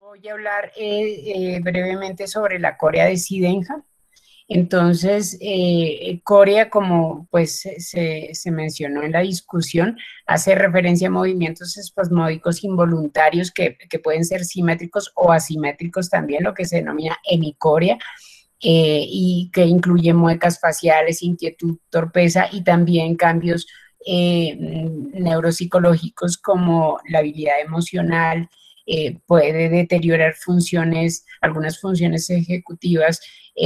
Voy a hablar brevemente sobre la corea de Sydenham. Entonces, corea, como pues se mencionó en la discusión, hace referencia a movimientos espasmódicos involuntarios que pueden ser simétricos o asimétricos también, lo que se denomina hemicorea, y que incluye muecas faciales, inquietud, torpeza y también cambios neuropsicológicos como la habilidad emocional. Puede deteriorar funciones, algunas funciones ejecutivas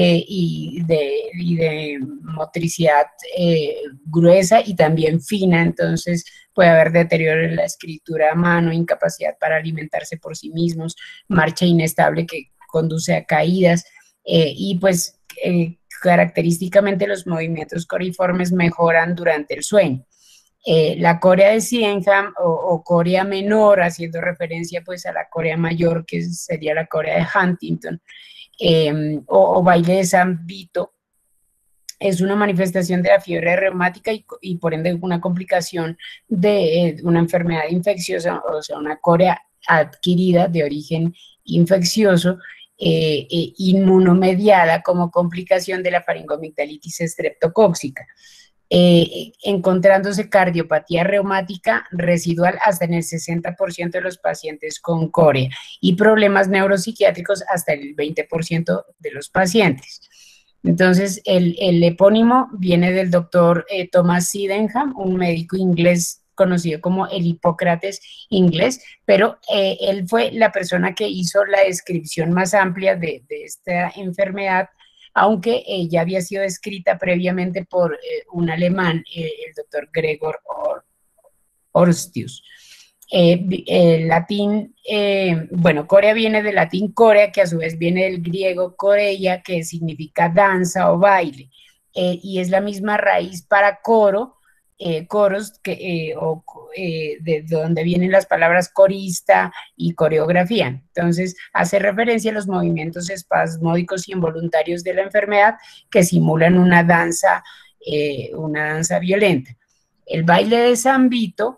y de motricidad gruesa y también fina. Entonces puede haber deterioro en la escritura a mano, incapacidad para alimentarse por sí mismos, marcha inestable que conduce a caídas, y pues característicamente los movimientos coriformes mejoran durante el sueño. La corea de Sydenham o corea menor, haciendo referencia pues a la corea mayor, que sería la corea de Huntington, o baile de San Vito, es una manifestación de la fiebre reumática y por ende una complicación de una enfermedad infecciosa, o sea, una corea adquirida de origen infeccioso, inmunomediada como complicación de la faringomigdalitis estreptocóxica, encontrándose cardiopatía reumática residual hasta en el 60% de los pacientes con corea y problemas neuropsiquiátricos hasta el 20% de los pacientes. Entonces, el epónimo viene del doctor Thomas Sydenham, un médico inglés conocido como el Hipócrates inglés, pero él fue la persona que hizo la descripción más amplia de esta enfermedad, aunque ya había sido descrita previamente por un alemán, el doctor Gregor Horstius. Latín, bueno, Corea viene del latín corea, que a su vez viene del griego coreia, que significa danza o baile, y es la misma raíz para coro, coros, de donde vienen las palabras corista y coreografía. Entonces, hace referencia a los movimientos espasmódicos y involuntarios de la enfermedad que simulan una danza violenta. El baile de San Vito,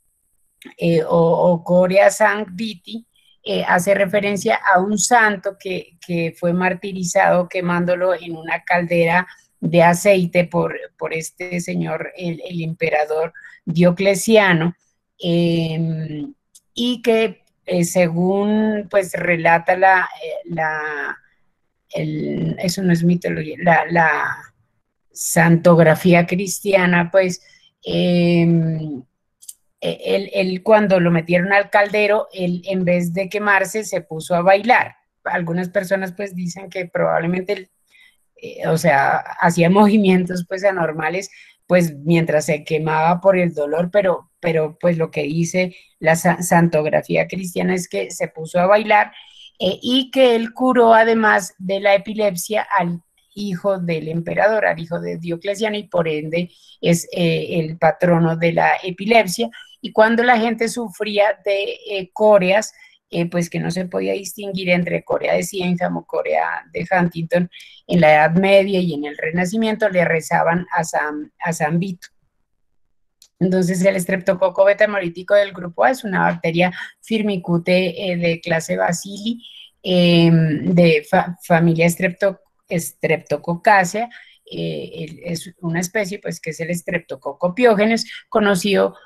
o Corea Sang Viti, hace referencia a un santo que fue martirizado quemándolo en una caldera de aceite por este señor, el emperador Diocleciano, y que según pues relata eso no es mitología, la santografía cristiana, pues él cuando lo metieron al caldero, él en vez de quemarse se puso a bailar. Algunas personas pues dicen que probablemente, o sea, hacía movimientos pues anormales, pues mientras se quemaba por el dolor, pero pues lo que dice la santografía cristiana es que se puso a bailar, y que él curó además de la epilepsia al hijo del emperador, al hijo de Diocleciano, y por ende es el patrono de la epilepsia. Y cuando la gente sufría de coreas, pues que no se podía distinguir entre Corea de Sydenham o Corea de Huntington, en la Edad Media y en el Renacimiento le rezaban a San Vito. Entonces, el estreptococo beta hemolítico del grupo A es una bacteria firmicute de clase Bacilli, de familia Streptococcacea. Es una especie pues que es el Streptococcus pyogenes, conocido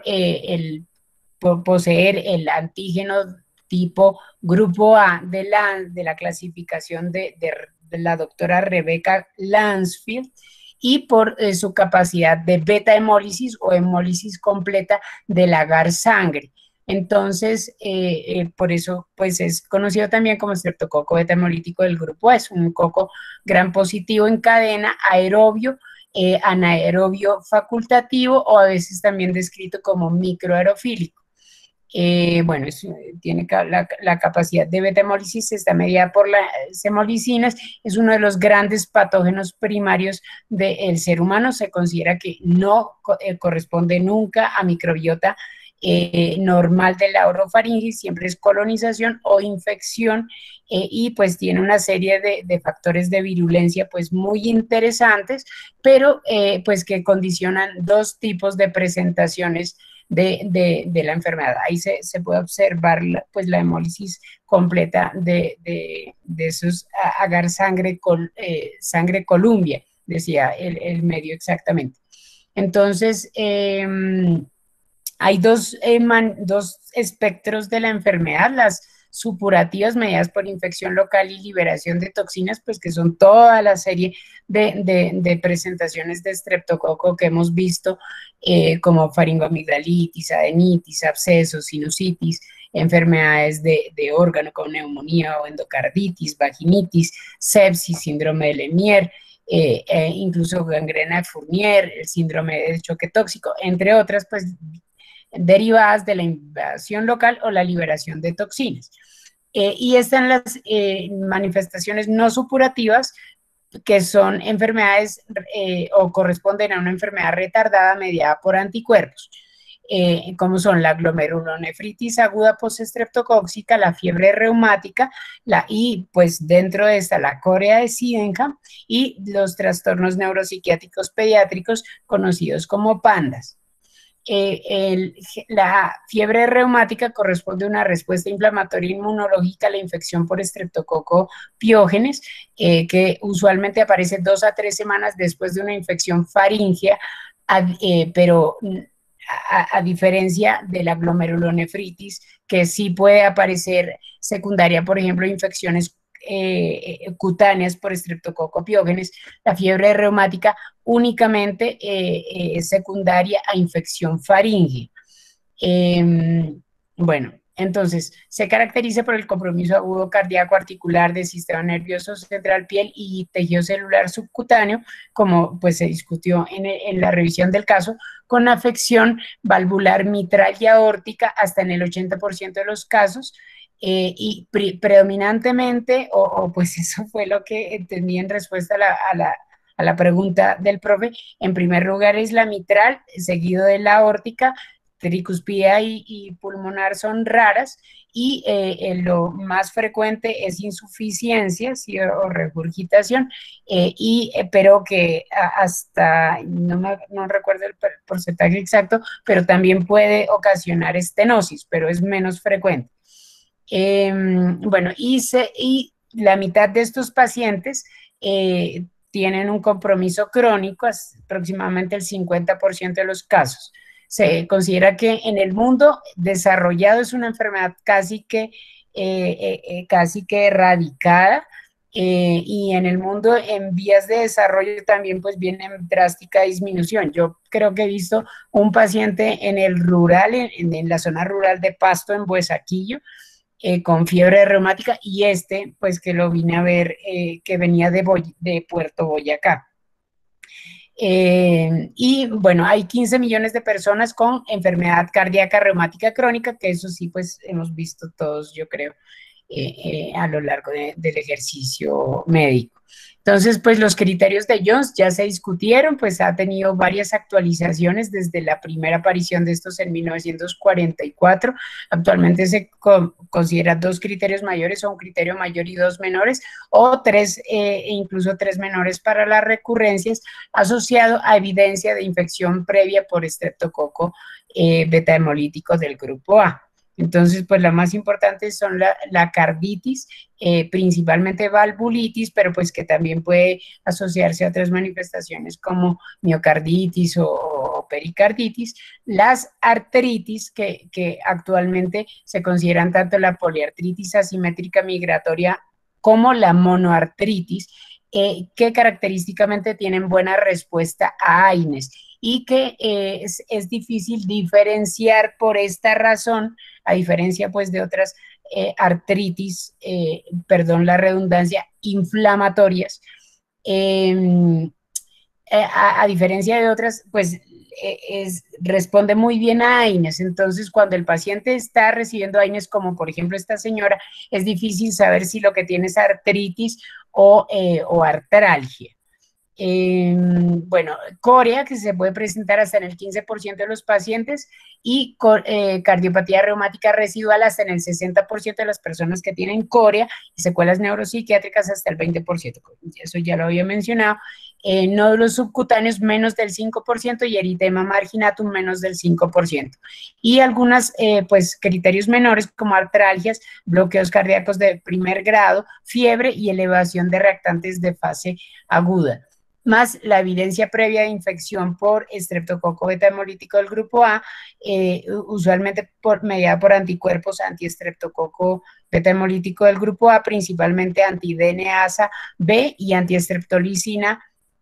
por poseer el antígeno tipo grupo A de la clasificación de la doctora Rebecca Lansfield, y por su capacidad de beta hemólisis o hemólisis completa del agar sangre. Entonces, por eso pues es conocido también como estreptococo beta hemolítico del grupo A. Es un coco gran positivo en cadena, aerobio, anaerobio facultativo, o a veces también descrito como microaerofílico. Bueno, tiene la capacidad de beta-hemólisis, está mediada por las hemolicinas, es uno de los grandes patógenos primarios del ser humano. Se considera que no corresponde nunca a microbiota normal de la orofaringe, siempre es colonización o infección, y pues tiene una serie de factores de virulencia pues muy interesantes, pero pues que condicionan dos tipos de presentaciones de la enfermedad. Ahí se puede observar pues la hemólisis completa de esos agar sangre, sangre Columbia, decía el medio exactamente. Entonces, hay dos espectros de la enfermedad, las supurativas mediadas por infección local y liberación de toxinas, pues que son toda la serie de presentaciones de estreptococo que hemos visto, como faringoamigdalitis, adenitis, abscesos, sinusitis, enfermedades de órgano como neumonía o endocarditis, vaginitis, sepsis, síndrome de Lemierre, incluso gangrena de Fournier, el síndrome de choque tóxico, entre otras, pues derivadas de la invasión local o la liberación de toxinas. Y están las manifestaciones no supurativas, que son enfermedades o corresponden a una enfermedad retardada mediada por anticuerpos, como son la glomerulonefritis aguda postestreptocóxica, la fiebre reumática, y pues dentro de esta la corea de Sydenham y los trastornos neuropsiquiátricos pediátricos conocidos como PANDAS. La fiebre reumática corresponde a una respuesta inflamatoria inmunológica a la infección por estreptococo piógenes, que usualmente aparece 2 a 3 semanas después de una infección faríngea, pero a diferencia de la glomerulonefritis, que sí puede aparecer secundaria, por ejemplo, infecciones cutáneas por estreptococo piógenes, la fiebre reumática únicamente es secundaria a infección faríngea. Bueno, entonces se caracteriza por el compromiso agudo cardíaco articular del sistema nervioso central, piel y tejido celular subcutáneo, como pues se discutió en la revisión del caso, con afección valvular mitral y aórtica hasta en el 80% de los casos, y predominantemente, pues eso fue lo que entendí en respuesta a la pregunta del profe, en primer lugar es la mitral, seguido de la aórtica, tricuspidea y pulmonar son raras, y lo más frecuente es insuficiencia, ¿sí? O regurgitación, pero que hasta, no recuerdo el porcentaje exacto, pero también puede ocasionar estenosis, pero es menos frecuente. Bueno, y la mitad de estos pacientes tienen un compromiso crónico, aproximadamente el 50% de los casos. Se considera que en el mundo desarrollado es una enfermedad casi que erradicada, y en el mundo en vías de desarrollo también pues viene en drástica disminución. Yo creo que he visto un paciente en el rural, en la zona rural de Pasto, en Buesaquillo, con fiebre reumática, y pues que lo vine a ver, que venía de Puerto Boyacá. Y bueno, hay 15 millones de personas con enfermedad cardíaca reumática crónica, que eso sí, pues hemos visto todos, yo creo, a lo largo del ejercicio médico. Entonces, pues los criterios de Jones ya se discutieron, pues ha tenido varias actualizaciones desde la primera aparición de estos en 1944. Actualmente se considera 2 criterios mayores, o un criterio mayor y 2 menores, o 3, incluso 3 menores para las recurrencias, asociado a evidencia de infección previa por estreptococo beta hemolítico del grupo A. Entonces, pues la más importante son la carditis, principalmente valvulitis, pero pues que también puede asociarse a otras manifestaciones como miocarditis o pericarditis, las arteritis, que actualmente se consideran tanto la poliartritis asimétrica migratoria como la monoartritis, que característicamente tienen buena respuesta a AINES, y que es difícil diferenciar por esta razón, a diferencia pues de otras artritis, perdón la redundancia, inflamatorias, a diferencia de otras, pues responde muy bien a AINES. Entonces, cuando el paciente está recibiendo AINES, como por ejemplo esta señora, es difícil saber si lo que tiene es artritis o artralgia. Bueno, corea, que se puede presentar hasta en el 15% de los pacientes, y cardiopatía reumática residual hasta en el 60% de las personas que tienen corea, y secuelas neuropsiquiátricas hasta el 20%. Eso ya lo había mencionado. nódulos subcutáneos menos del 5% y eritema marginatum menos del 5%. Y algunos pues, criterios menores como artralgias, bloqueos cardíacos de primer grado, fiebre y elevación de reactantes de fase aguda, más la evidencia previa de infección por estreptococo beta hemolítico del grupo A, usualmente mediada por anticuerpos antiestreptococo beta hemolítico del grupo A, principalmente anti-DNasa B y antiestreptolicina.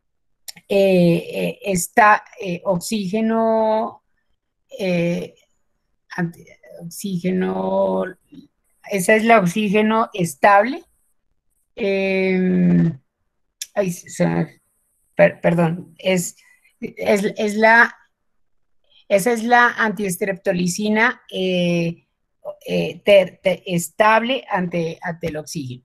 Está oxígeno, oxígeno, esa es la oxígeno estable. Ay, perdón, esa es la antiestreptolicina estable ante el oxígeno.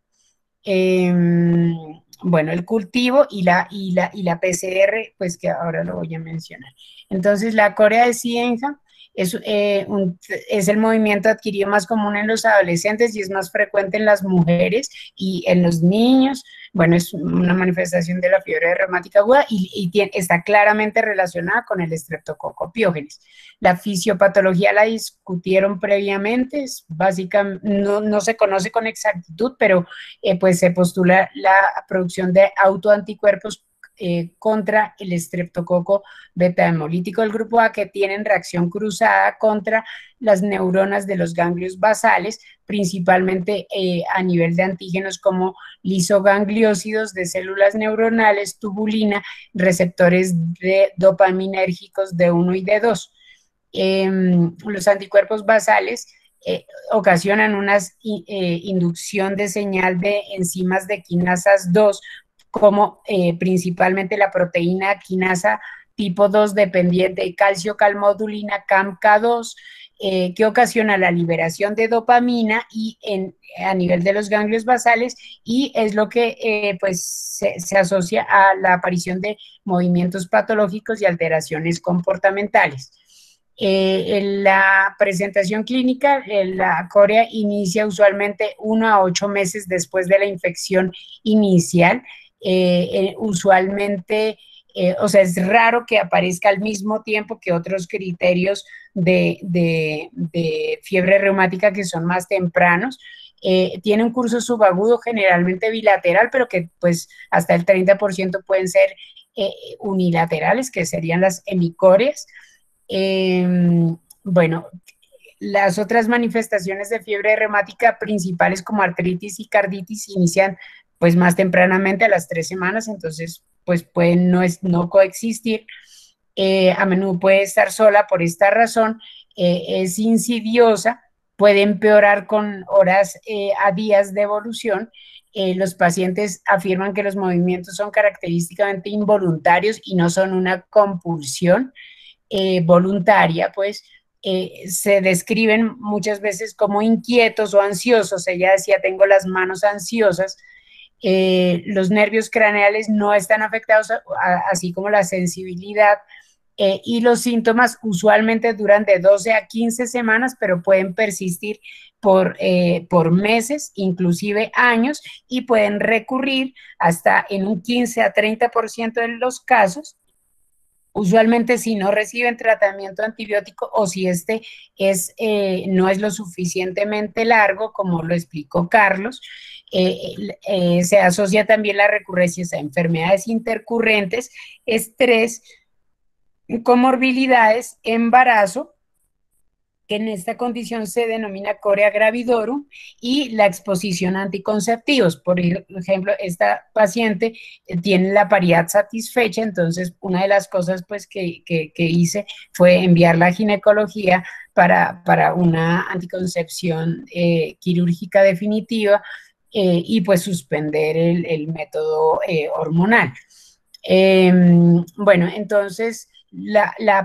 Bueno, el cultivo y la PCR, pues que ahora lo voy a mencionar. Entonces, la corea de Sienna es el movimiento adquirido más común en los adolescentes y es más frecuente en las mujeres y en los niños. Bueno, es una manifestación de la fiebre reumática aguda y está claramente relacionada con el estreptococo piógenes. La fisiopatología la discutieron previamente, básicamente no se conoce con exactitud, pero pues se postula la producción de autoanticuerpos contra el estreptococo beta hemolítico del grupo A que tienen reacción cruzada contra las neuronas de los ganglios basales, principalmente a nivel de antígenos como lisogangliósidos de células neuronales, tubulina, receptores de dopaminérgicos D1 y D2. Los anticuerpos basales ocasionan una inducción de señal de enzimas de quinasas 2, como principalmente la proteína quinasa tipo 2 dependiente de calcio-calmodulina CAMK2, que ocasiona la liberación de dopamina y a nivel de los ganglios basales, y es lo que pues se asocia a la aparición de movimientos patológicos y alteraciones comportamentales. En la presentación clínica, la corea inicia usualmente 1 a 8 meses después de la infección inicial. Usualmente, o sea, es raro que aparezca al mismo tiempo que otros criterios de fiebre reumática que son más tempranos. Tiene un curso subagudo generalmente bilateral, pero que pues hasta el 30% pueden ser unilaterales, que serían las hemicóreas. Bueno, las otras manifestaciones de fiebre reumática principales como artritis y carditis inician pues más tempranamente a las 3 semanas, entonces pues pueden no coexistir. A menudo puede estar sola por esta razón, es insidiosa, puede empeorar con horas a días de evolución. Los pacientes afirman que los movimientos son característicamente involuntarios y no son una compulsión voluntaria, pues se describen muchas veces como inquietos o ansiosos. Ella decía, tengo las manos ansiosas. Los nervios craneales no están afectados, así como la sensibilidad, y los síntomas usualmente duran de 12 a 15 semanas, pero pueden persistir por meses, inclusive años, y pueden recurrir hasta en un 15 a 30% de los casos. Usualmente si no reciben tratamiento antibiótico o si no es lo suficientemente largo, como lo explicó Carlos, se asocia también la recurrencia a enfermedades intercurrentes, estrés, comorbilidades, embarazo, que en esta condición se denomina corea gravidorum, y la exposición a anticonceptivos. Por ejemplo, esta paciente tiene la paridad satisfecha, entonces una de las cosas pues que hice fue enviarla a ginecología para una anticoncepción quirúrgica definitiva, y pues suspender el método hormonal. Bueno, entonces la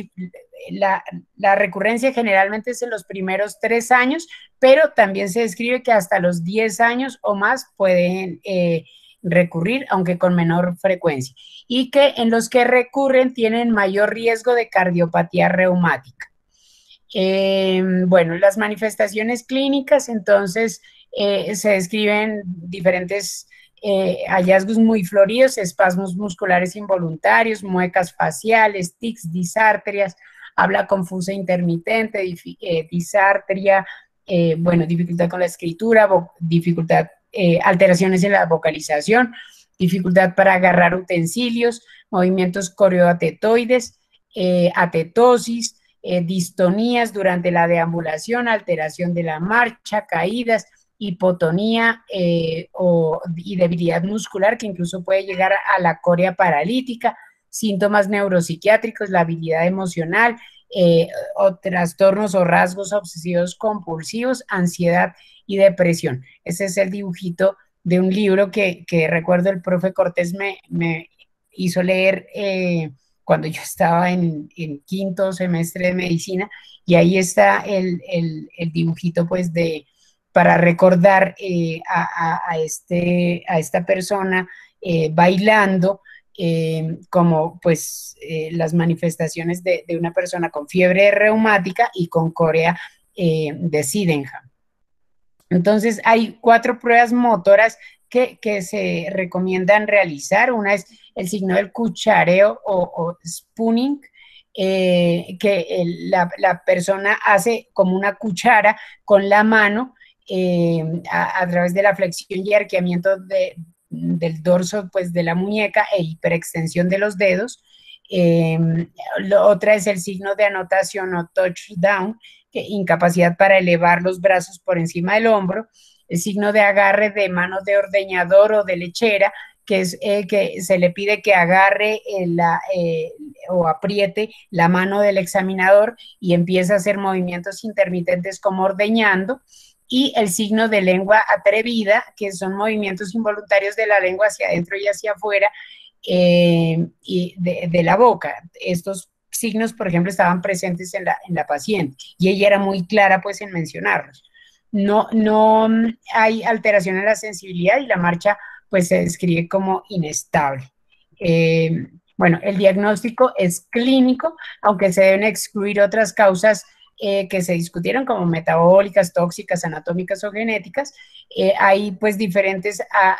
recurrencia generalmente es en los primeros 3 años, pero también se describe que hasta los 10 años o más pueden recurrir, aunque con menor frecuencia, y que en los que recurren tienen mayor riesgo de cardiopatía reumática. Bueno, las manifestaciones clínicas, entonces se describen diferentes hallazgos muy floridos, espasmos musculares involuntarios, muecas faciales, tics, disartrias, habla confusa intermitente, disartria, bueno, dificultad con la escritura, dificultad, alteraciones en la vocalización, dificultad para agarrar utensilios, movimientos coreoatetoides, atetosis, distonías durante la deambulación, alteración de la marcha, caídas, hipotonía y debilidad muscular, que incluso puede llegar a la corea paralítica, síntomas neuropsiquiátricos, la habilidad emocional, o trastornos o rasgos obsesivos compulsivos, ansiedad y depresión. Ese es el dibujito de un libro que recuerdo el profe Cortés me hizo leer cuando yo estaba en quinto semestre de medicina, y ahí está el dibujito pues para recordar a esta persona bailando, como pues las manifestaciones de una persona con fiebre reumática y con corea de Sydenham. Entonces hay 4 pruebas motoras que se recomiendan realizar. Una es el signo del cuchareo o spooning, la persona hace como una cuchara con la mano a través de la flexión y arqueamiento del dorso pues, de la muñeca e hiperextensión de los dedos. Otra es el signo de anotación o touchdown, incapacidad para elevar los brazos por encima del hombro. El signo de agarre de mano de ordeñador o de lechera, que es que se le pide que agarre o apriete la mano del examinador y empieza a hacer movimientos intermitentes como ordeñando. Y el signo de lengua atrevida, que son movimientos involuntarios de la lengua hacia adentro y hacia afuera y de la boca. Estos signos, por ejemplo, estaban presentes en la paciente y ella era muy clara pues en mencionarlos. No hay alteración en la sensibilidad y la marcha pues se describe como inestable. Bueno, el diagnóstico es clínico, aunque se deben excluir otras causas que se discutieron como metabólicas, tóxicas, anatómicas o genéticas. Hay pues diferentes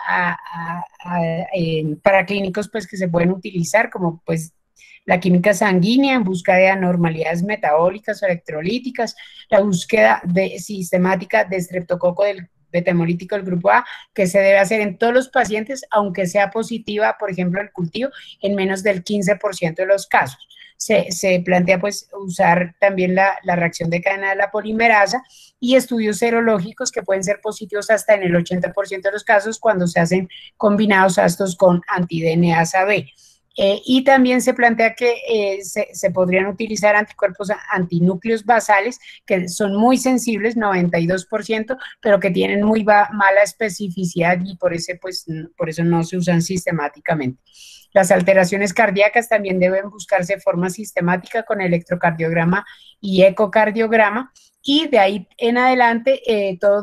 paraclínicos pues que se pueden utilizar, como pues la química sanguínea en busca de anormalidades metabólicas o electrolíticas, la búsqueda sistemática de estreptococo del beta-hemolítico del grupo A, que se debe hacer en todos los pacientes, aunque sea positiva, por ejemplo, el cultivo, en menos del 15% de los casos. Se plantea pues usar también la reacción de cadena de la polimerasa y estudios serológicos que pueden ser positivos hasta en el 80% de los casos cuando se hacen combinados a estos con anti-DNasa B. Y también se plantea que se podrían utilizar anticuerpos antinúcleos basales, que son muy sensibles, 92%, pero que tienen muy mala especificidad y por eso no se usan sistemáticamente. Las alteraciones cardíacas también deben buscarse de forma sistemática con electrocardiograma y ecocardiograma, y de ahí en adelante todo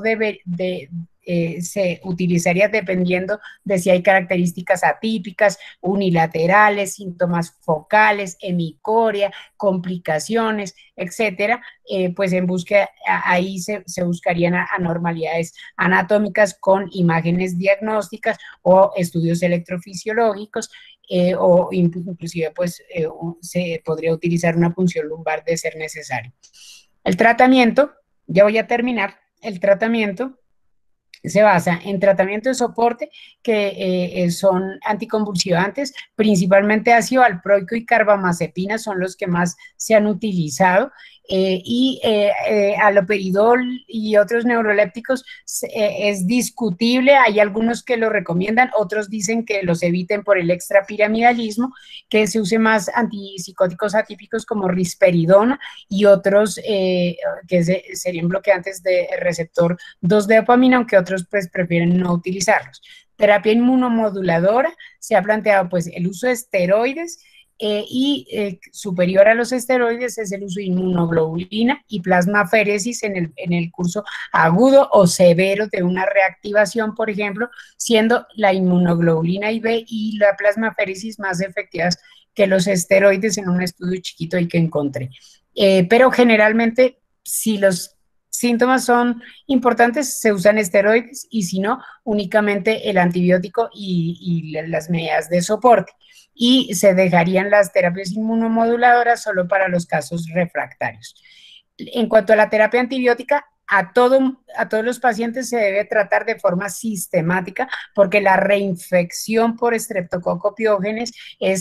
se utilizaría dependiendo de si hay características atípicas, unilaterales, síntomas focales, hemicoria, complicaciones, etcétera. Pues en búsqueda, ahí se buscarían anormalidades anatómicas con imágenes diagnósticas o estudios electrofisiológicos, o inclusive pues se podría utilizar una punción lumbar de ser necesario. El tratamiento, ya voy a terminar, el tratamiento se basa en tratamiento de soporte que son anticonvulsivantes, principalmente ácido valproico y carbamazepina son los que más se han utilizado, y haloperidol y otros neurolépticos es discutible, hay algunos que lo recomiendan, otros dicen que los eviten por el extrapiramidalismo, que se use más antipsicóticos atípicos como risperidona y otros que serían bloqueantes de receptor 2 de dopamina, aunque otros pues prefieren no utilizarlos. Terapia inmunomoduladora, se ha planteado pues el uso de esteroides, superior a los esteroides es el uso de inmunoglobulina y plasmaféresis en el curso agudo o severo de una reactivación, por ejemplo, siendo la inmunoglobulina IB y la plasmaféresis más efectivas que los esteroides en un estudio chiquito ahí que encontré. Pero generalmente, si síntomas son importantes, se usan esteroides y si no, únicamente el antibiótico y las medidas de soporte. Y se dejarían las terapias inmunomoduladoras solo para los casos refractarios. En cuanto a la terapia antibiótica, a todos los pacientes se debe tratar de forma sistemática porque la reinfección por Streptococcus pyogenes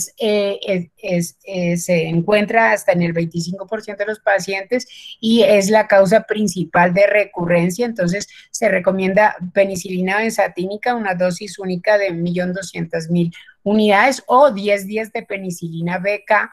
se encuentra hasta en el 25% de los pacientes y es la causa principal de recurrencia. Entonces se recomienda penicilina benzatínica, una dosis única de 1.200.000 unidades o 10 días de penicilina BK.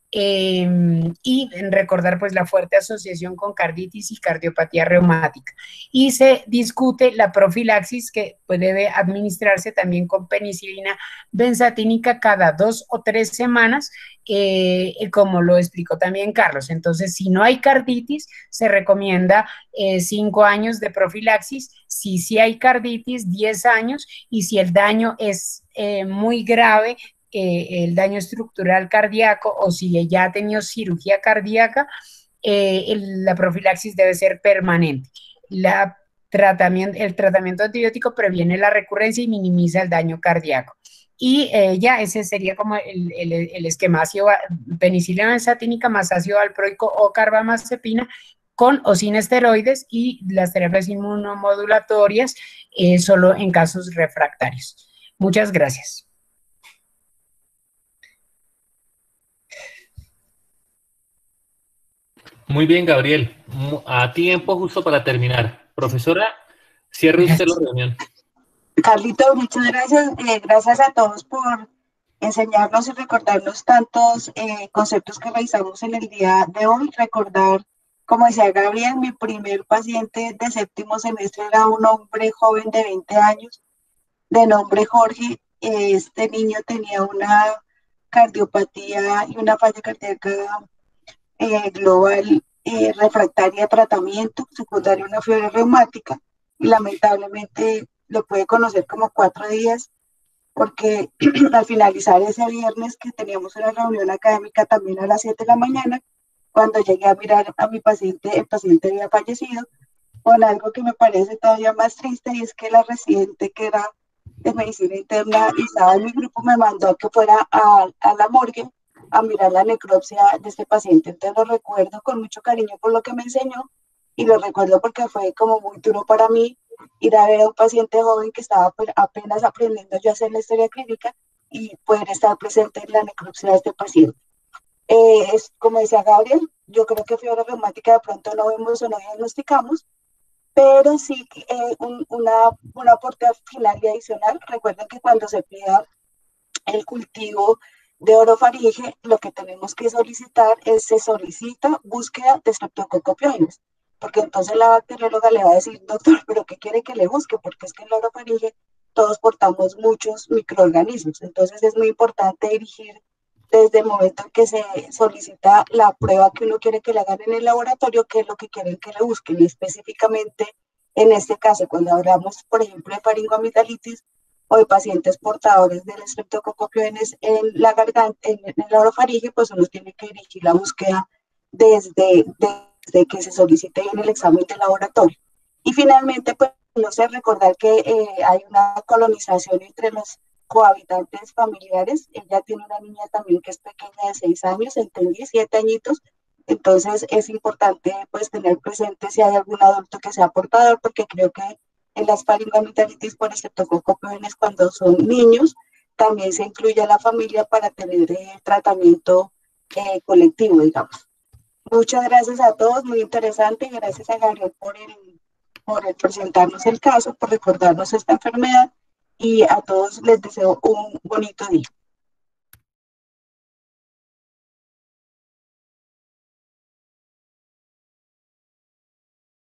Y recordar pues la fuerte asociación con carditis y cardiopatía reumática. Y se discute la profilaxis que debe administrarse también con penicilina benzatínica cada 2 o 3 semanas, como lo explicó también Carlos. Entonces, si no hay carditis, se recomienda 5 años de profilaxis. Si sí hay carditis, 10 años. Y si el daño es muy grave, el daño estructural cardíaco o si ya ha tenido cirugía cardíaca, la profilaxis debe ser permanente. El tratamiento antibiótico previene la recurrencia y minimiza el daño cardíaco. Y ya ese sería como el esquema: penicilina benzatínica más ácido valproico o carbamazepina con o sin esteroides, y las terapias inmunomodulatorias solo en casos refractarios. Muchas gracias. Muy bien, Gabriel. A tiempo justo para terminar. Profesora, cierre usted la reunión. Carlito, muchas gracias. Gracias a todos por enseñarnos y recordarnos tantos conceptos que realizamos en el día de hoy. Recordar, como decía Gabriel, mi primer paciente de séptimo semestre era un hombre joven de 20 años, de nombre Jorge. Este niño tenía una cardiopatía y una falla cardíaca global refractaria a tratamiento, secundaria a una fiebre reumática, y lamentablemente lo pude conocer como 4 días, porque al finalizar ese viernes que teníamos una reunión académica también a las 7 de la mañana, cuando llegué a mirar a mi paciente, el paciente había fallecido, con algo que me parece todavía más triste, y es que la residente que era de medicina interna y estaba en mi grupo me mandó a que fuera a la morgue a mirar la necropsia de este paciente. Entonces lo recuerdo con mucho cariño por lo que me enseñó, y lo recuerdo porque fue como muy duro para mí ir a ver a un paciente joven que estaba apenas aprendiendo yo a hacer la historia clínica y poder estar presente en la necropsia de este paciente. Es como decía Gabriel, yo creo que fiebre reumática de pronto no vemos o no diagnosticamos, pero sí un aporte final y adicional. Recuerden que cuando se pida el cultivo de orofaringe, lo que tenemos que solicitar se solicita búsqueda de Streptococcus pyogenes, porque entonces la bacterióloga le va a decir, doctor, ¿pero qué quiere que le busque? Porque es que en la orofaringe todos portamos muchos microorganismos. Entonces es muy importante dirigir desde el momento en que se solicita la prueba que uno quiere que le hagan en el laboratorio, qué es lo que quieren que le busquen. Y específicamente en este caso, cuando hablamos, por ejemplo, de faringoamigdalitis o de pacientes portadores del Streptococcus pyogenes en la garganta, en la orofaringe, pues uno tiene que dirigir la búsqueda desde que se solicite en el examen de laboratorio. Y finalmente, pues no sé, recordar que hay una colonización entre los cohabitantes familiares. Ella tiene una niña también que es pequeña de 6 años, entendí, 7 añitos. Entonces es importante pues tener presente si hay algún adulto que sea portador, porque creo que en las faringoamigdalitis por Streptococcus pyogenes, cuando son niños, también se incluye a la familia para tener tratamiento colectivo, digamos. Muchas gracias a todos, muy interesante, y gracias a Gabriel por el presentarnos el caso, por recordarnos esta enfermedad, y a todos les deseo un bonito día.